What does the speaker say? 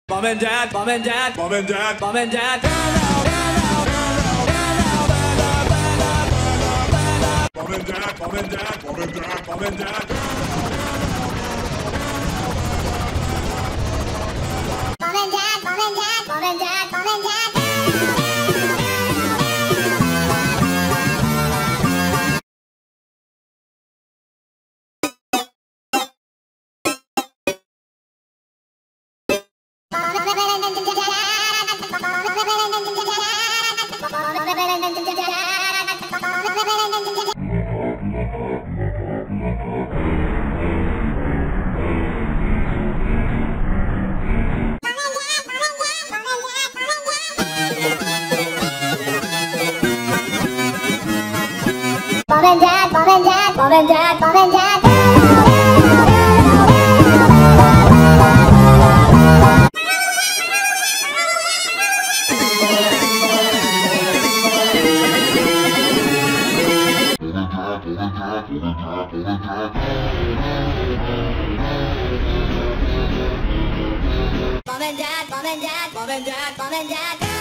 Mom and dad, mom and dad, mom and dad, mom and dad. Mom and dad, mom and dad, mom and dad, mom and dad. Mom and dad, mom and dad, mom and dad, mom and dad. Mom and dad, mom and dad, mom and dad, mom and dad. Mom and dad, mom and dad, mom and dad, mom and dad.